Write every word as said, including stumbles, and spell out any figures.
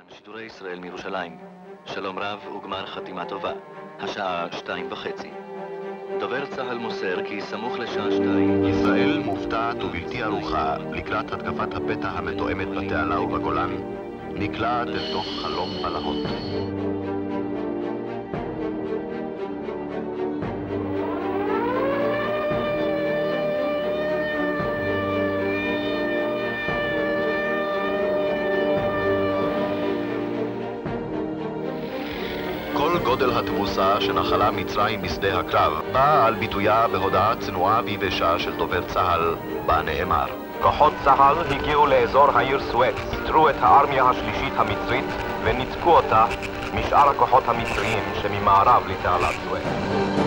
כאן שידורי ישראל מירושלים. שלום רב וגמר חתימה טובה. השעה שתיים וחצי. דובר צה"ל מוסר כי סמוך לשעה שתיים ישראל מופתעת ובלתי ערוכה לקראת התקפת הפתע המתואמת בתעלה ובגולן, נקלעת אל תוך חלום בלהות. כל גודל התבוסה שנחלה מצרים בשדה הקרב באה על ביטויה בהודעה צנועה ויבשה של דובר צה"ל, בה נאמר: כוחות צה"ל הגיעו לאזור העיר סואץ, איתרו את הארמיה השלישית המצרית וניתקו אותה משאר הכוחות המצריים שממערב לתעלת סואץ.